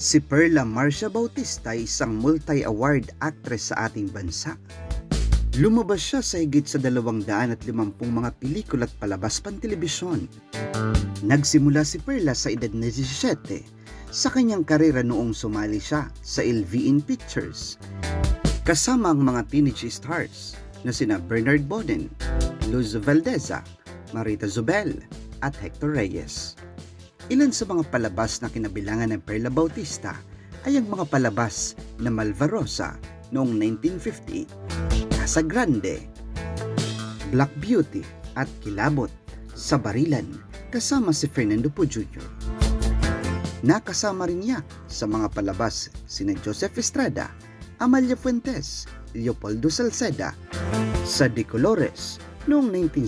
Si Perla Marcia Bautista ay isang multi-award actress sa ating bansa. Lumabas siya sa higit sa 250 mga pelikula at palabas pantelebisyon. Nagsimula si Perla sa edad na 17 sa kanyang karera noong sumali siya sa LVN Pictures. Kasama ang mga teenage stars na sina Bernard Boden, Luz Valdeza, Marita Zobel at Hector Reyes. Ilan sa mga palabas na kinabilangan ng Perla Bautista ay ang mga palabas na Malvarosa noong 1950, Casa Grande, Black Beauty at Kilabot sa Barilan kasama si Fernando Poe Jr. Nakasama rin niya sa mga palabas sina Joseph Estrada, Amalia Fuentes, Leopoldo Salceda sa De Colores noong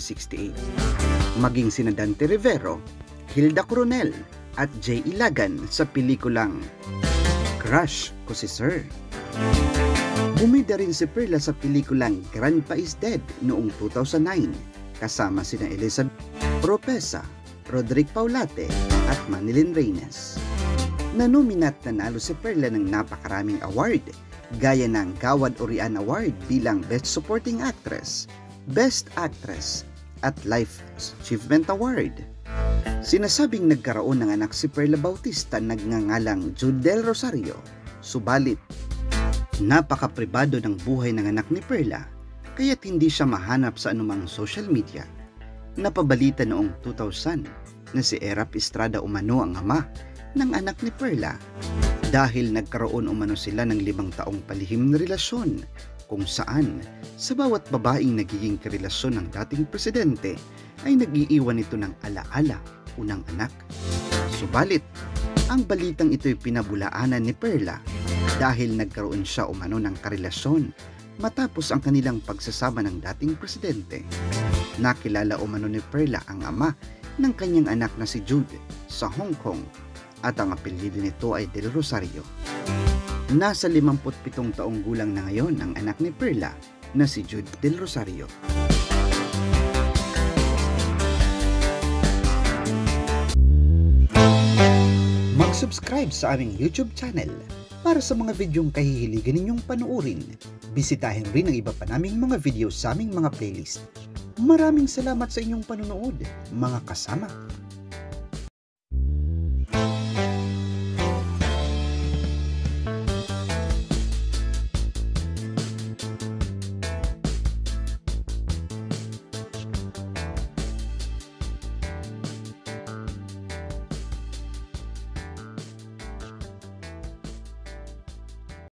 1968, maging sina Dante Rivero, Hilda Coronel at Jay Ilagan sa pelikulang Crush Ko Si Sir. Bumida rin si Perla sa pelikulang Grandpa Is Dead noong 2009 kasama sina Elizabeth Propesa, Roderick Paulate at Manilyn Reynes. Nanominat nanalo si Perla ng napakaraming award gaya ng Gawad Orian Award bilang Best Supporting Actress, Best Actress at Life Achievement Award. Sinasabing nagkaroon ng anak si Perla Bautista nagngangalang Jude Del Rosario, subalit napaka-pribado ng buhay ng anak ni Perla kaya't hindi siya mahanap sa anumang social media. Napabalita noong 2000 na si Erap Estrada umano ang ama ng anak ni Perla dahil nagkaroon umano sila ng 5 taong palihim na relasyon kung saan sa bawat babaeng nagiging karelasyon ng dating presidente ay nag-iiwan ito ng alaala unang anak. Subalit, ang balitang ito'y pinabulaanan ni Perla dahil nagkaroon siya umano ng karelasyon matapos ang kanilang pagsasama ng dating presidente. Nakilala umano ni Perla ang ama ng kanyang anak na si Jude sa Hong Kong at ang apelyido nito ay Del Rosario. Nasa 57 taong gulang na ngayon ang anak ni Perla na si Jude Del Rosario. Mag-subscribe sa aming YouTube channel para sa mga videong kahihiligan ninyong panuorin. Bisitahin rin ang iba pa naming mga video sa aming mga playlist. Maraming salamat sa inyong panonood, mga kasama.